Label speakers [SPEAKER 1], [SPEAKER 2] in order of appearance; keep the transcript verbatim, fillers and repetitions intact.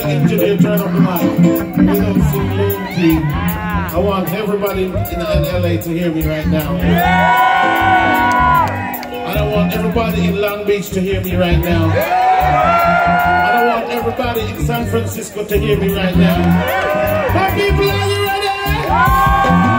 [SPEAKER 1] Mister Engineer, turn up the mic. We don't sing low key. I want everybody in, in L A to hear me right now. I don't want everybody in Long Beach to hear me right now. I don't want everybody in San Francisco to hear me right now. My people, are you ready?